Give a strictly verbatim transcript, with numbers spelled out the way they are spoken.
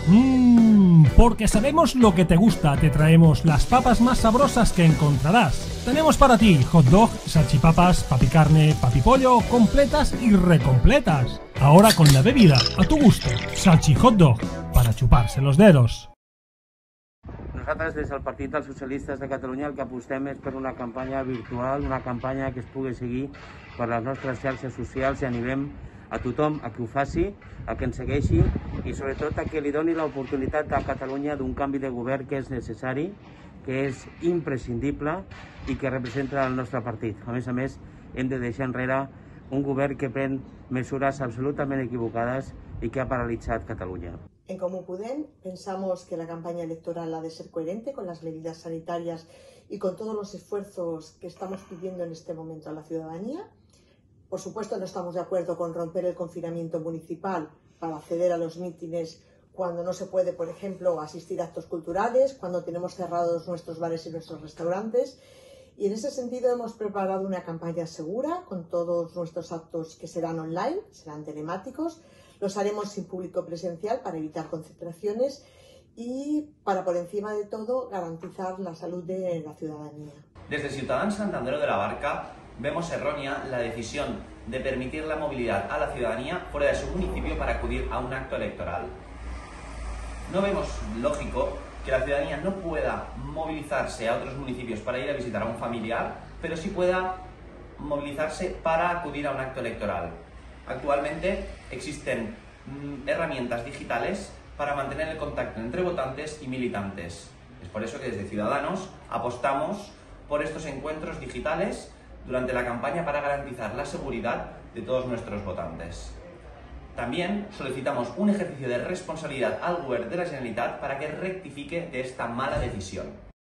Mmm, porque sabemos lo que te gusta, te traemos las papas más sabrosas que encontrarás. Tenemos para ti hot dog, salchipapas, papicarne, papipollo, completas y recompletas. Ahora con la bebida a tu gusto. Salchi hot dog, para chuparse los dedos. Nosaltres, des del Partit dels Socialistes de Catalunya, el que apostem és per una campanya virtual, una campanya que es pugui seguir per les nostres xarxes socials i animem a tothom a que ho faci, a que ens segueixi i sobretot a que li doni l'oportunitat a Catalunya d'un canvi de govern que és necessari, que és imprescindible i que representa el nostre partit. A més a més, hem de deixar enrere un govern que pren mesures absolutament equivocades y que ha paralizado Cataluña. En Comú Podem pensamos que la campaña electoral ha de ser coherente con las medidas sanitarias y con todos los esfuerzos que estamos pidiendo en este momento a la ciudadanía. Por supuesto, no estamos de acuerdo con romper el confinamiento municipal para acceder a los mítines cuando no se puede, por ejemplo, asistir a actos culturales, cuando tenemos cerrados nuestros bares y nuestros restaurantes. Y en ese sentido hemos preparado una campaña segura con todos nuestros actos que serán online, serán telemáticos. Los haremos sin público presencial para evitar concentraciones y para, por encima de todo, garantizar la salud de la ciudadanía. Desde Ciutadans Santandreu de la Barca vemos errónea la decisión de permitir la movilidad a la ciudadanía fuera de su municipio para acudir a un acto electoral. No vemos lógico que la ciudadanía no pueda movilizarse a otros municipios para ir a visitar a un familiar, pero sí pueda movilizarse para acudir a un acto electoral. Actualmente existen mm, herramientas digitales para mantener el contacto entre votantes y militantes. Es por eso que desde Ciudadanos apostamos por estos encuentros digitales durante la campaña para garantizar la seguridad de todos nuestros votantes. También solicitamos un ejercicio de responsabilidad al Govern de la Generalitat para que rectifique de esta mala decisión.